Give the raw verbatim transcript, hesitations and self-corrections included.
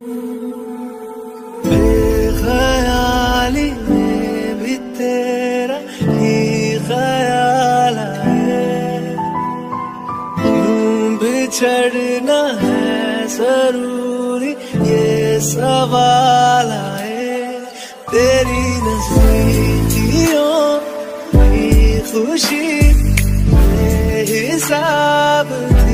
बेख्याली में भी तेरा ही ख्याल आए, क्यों बिछड़ना है जरूरी ये सवाल आए। तेरी नजदीकियों की खुशी हिसाब